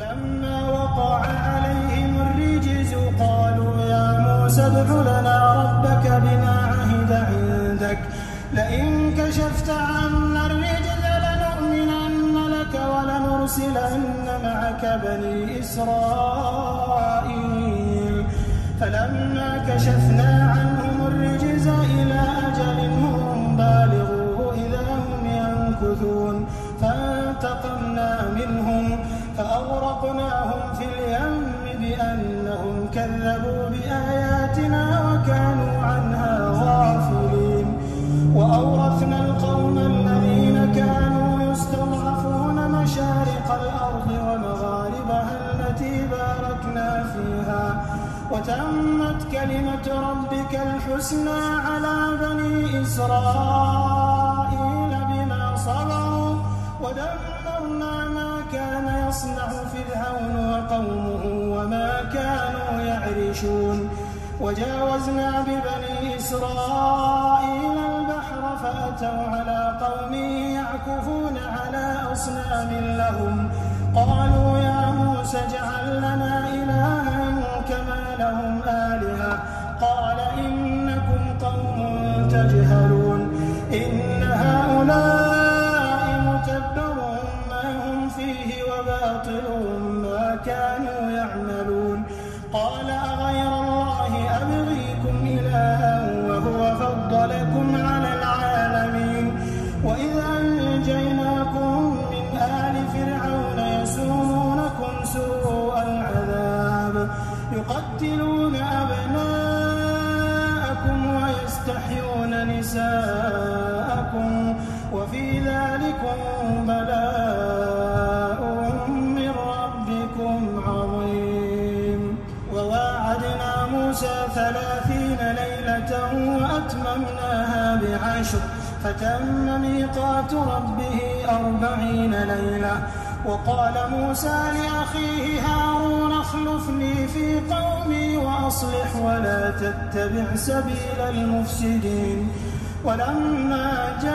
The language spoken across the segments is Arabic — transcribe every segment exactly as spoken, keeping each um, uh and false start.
فلما وقع عليهم الرجز قالوا يا موسى ادع لنا ربك بما عهد عندك لئن كشفت عنا الرجز لنؤمنن لك ولنرسلن معك بني إسرائيل فلما كشفنا عنهم الرجز إلى أجل هم بالغوه إذا هم ينكثون فانتقمنا منهم فأغرقناهم في اليم بأنهم كذبوا بآياتنا وكانوا عنها غافلين وأورثنا القوم الذين كانوا يستضعفون مشارق الأرض ومغاربها التي باركنا فيها وتمت كلمة ربك الحسنى على بني إسرائيل بما صبروا ودمرنا ما كان يصنع فرعون وقومه وما كانوا يعرشون وجاوزنا ببني إسرائيل البحر فأتوا على قوم يعكفون على أصنام لهم قالوا يا موسى اجعل لنا إلها كما لهم آلهة قال إنكم قوم تجهلون إن هؤلاء متبر ما هم فيه وباطل ما كانوا يعملون قال أغير الله أبغيكم إلها وهو فضلكم على العالمين وإذ أنجيناكم من آل فرعون يسومونكم سوء العذاب يقتلون أبناءكم ويستحيون نساءكم وفي ذلكم بلاء من ربكم عظيم وواعدنا موسى ثلاثين ليلة وأتممناها بعشر فتم ميقات ربه أربعين ليلة وقال موسى لأخيه هارون اخلفني في قومي وأصلح ولا تتبع سبيل المفسدين ولما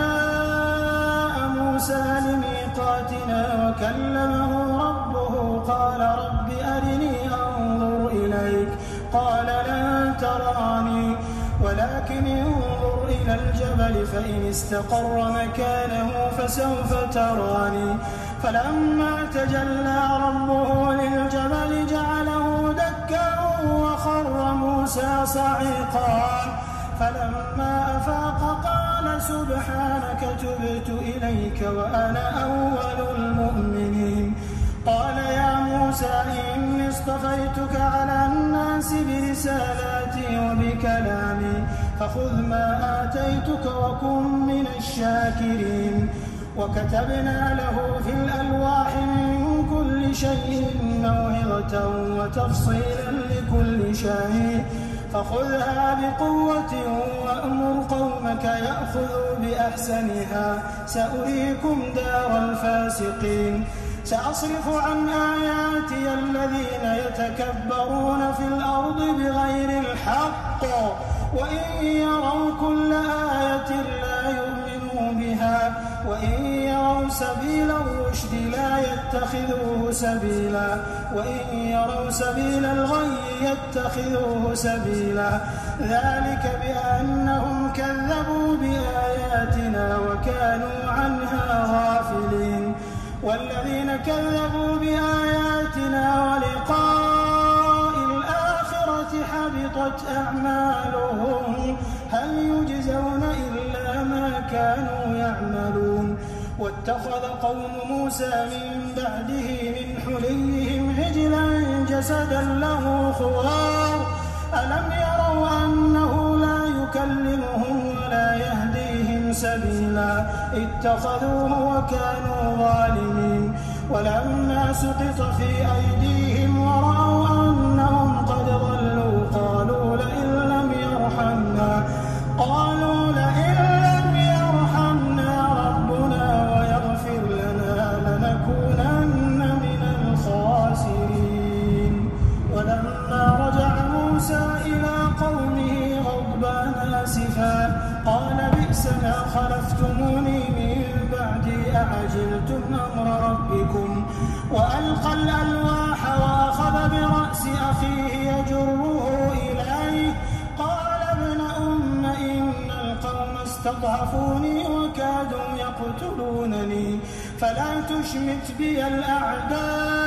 جاء موسى لميقاتنا وكلمه ربه قال رب أرني أنظر إليك قال لن تراني ولكن انظر إلى الجبل فإن استقر مكانه فسوف تراني فلما تجلى ربه للجبل جعله دكا وخر موسى صعقا فلما أفاق قال سبحانك تبت إليك وأنا أول المؤمنين قال يا موسى إني اصطفيتك على الناس برسالاتي وبكلامي فخذ ما آتيتك وكن من الشاكرين وكتبنا له في الألواح من كل شيء موعظة وتفصيلا لكل شيء فخذها بقوة وأمر قومك يأخذوا بأحسنها سأريكم دار الفاسقين سأصرف عن آياتي الذين يتكبرون في الأرض بغير الحق وإن يروا كل آية لا يؤمنوا بها وإن يروا سبيل الرشد لا يتخذوه سبيلا وإن يروا سبيل الغي يتخذوه سبيلا ذلك بأنهم كذبوا بآياتنا وكانوا عنها غافلين والذين كذبوا بآياتنا ولقاء الآخرة حبطت أعمالهم هل يجزون إلا ما كانوا يعملون واتخذ قوم موسى من بعده من حليهم عجلا جسدا له خوار ألم يروا أنه لا يكلمهم ولا يهديهم سبيلا اتخذوه وكانوا ظالمين ولما سقط في أيديهم ورأوا أنهم قد ضلوا قالوا لئن لم يرحمنا قالوا لئن لم يرحمنا ربنا ويغفر لنا لنكونن من الخاسرين ولما رجع موسى إلى قومه غضبان آسفا قال بئس ما خلفتموني من بعدي أعجبا عجلتم أمر ربكم وألقى الألواح وأخذ برأس أخيه يجره إليه قال ابن أم إن القوم استضعفوني وكادوا يقتلونني فلا تشمت بي الأعداء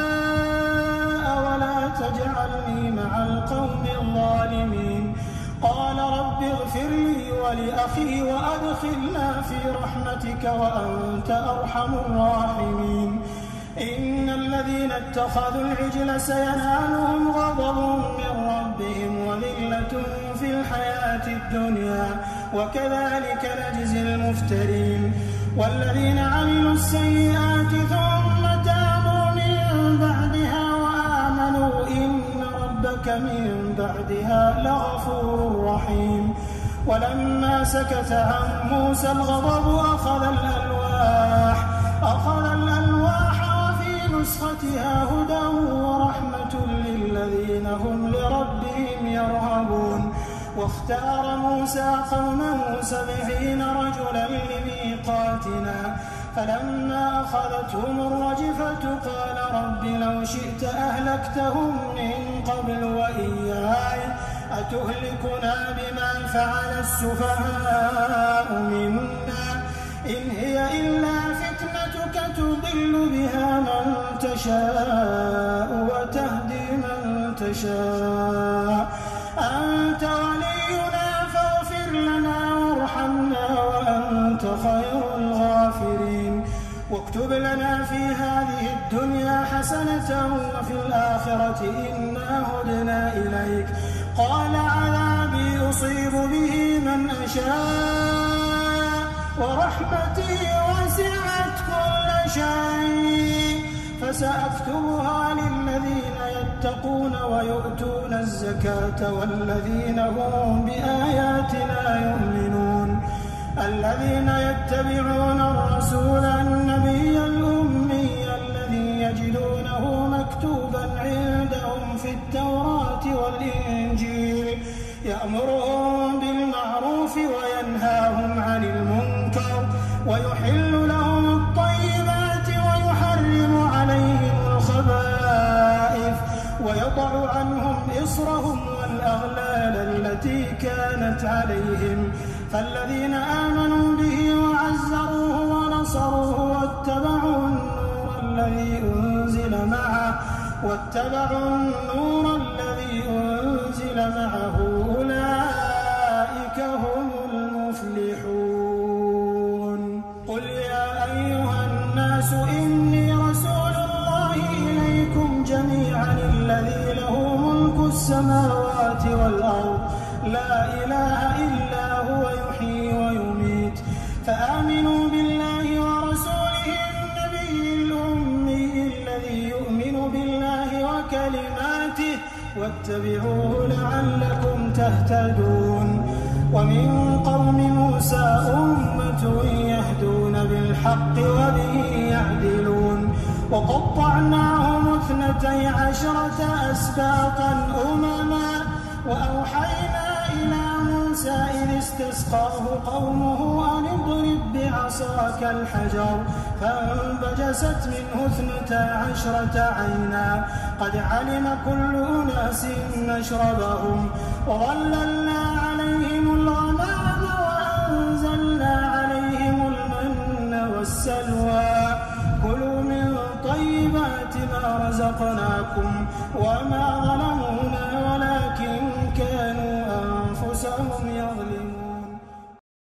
ولا تجعلني مع القوم الظالمين قال رب اغفر لي ولأخي وأدخلنا في رحمتك وأنت أرحم الراحمين إن الذين اتخذوا العجل سينالهم غضب من ربهم وذلة في الحياة الدنيا وكذلك نجزي المفترين والذين عملوا السيئات ثم تابوا من بعدها وآمنوا إن ربك من بعدها لغفور رحيم ولما سكت عن موسى الغضب أخذ الألواح أخذ الألواح وفي نسختها هدى ورحمة للذين هم لربهم يرهبون واختار موسى قومه سبعين رجلا لميقاتنا فلما أخذتهم الرجفة قال رب لو شئت أهلكتهم من قبل وإياي أتهلكنا بما فعل السفهاء منا إن هي إلا فتنتك تضل بها من تشاء وتهدي من تشاء أنت ولينا فاغفر لنا وارحمنا وأنت خير الغافرين واكتب لنا في هذه الدنيا حسنة وفي الآخرة إنا هدنا إليك قال عذابي أصيب به من أشاء ورحمتي وسعت كل شيء فسأكتبها للذين يتقون ويؤتون الزكاة والذين هم بآياتنا يؤمنون الذين يتبعون الرسول النبي الأمي الذي يجدونه مكتوبا عندهم في التوراة والإنجيل يأمرهم بالمعروف وينهاهم عن المنكر ويحل لهم الطيبات ويحرم عليهم الخبائث ويضع عنهم إصرهم والأغلال التي كانت عليهم فالذين آمنوا به وعزروه ونصروه واتبعوا النور الذي أنزل معه واتبعوا النور الذي أنزل معه أولئك هم المفلحون قل يا أيها الناس إني رسول الله إليكم جميعا الذي له ملك السماوات والأرض لا إله إلا هو يحيي ويميت فآمنوا بالله ورسوله النبي الأمي الذي يؤمن بالله وكلماته واتبعوه لعلكم تهتدون ومن قوم موسى أمة يهدون بالحق وبه يعدلون وقطعناهم اثنتي عشرة أسباطا أمما وأوحينا إلى موسى إذ استسقاه قومه أن اضرب بعصاك الحجر فانبجست منه اثنتا عشرة عينا قد علم كل أناس مشربهم وظللنا عليهم الغمام وأنزلنا عليهم المن والسلوى كلوا من طيبات ما رزقناكم وما ظلمونا ولكن